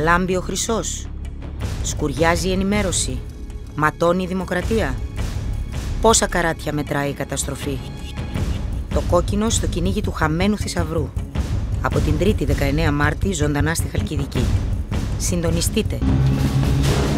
Λάμπει ο χρυσός. Σκουριάζει η ενημέρωση. Ματώνει η δημοκρατία. Πόσα καράτια μετράει η καταστροφή. Το κόκκινο στο κυνήγι του χαμένου θησαυρού. Από την 3η 19 Μάρτη ζωντανά στη Χαλκιδική. Συντονιστείτε.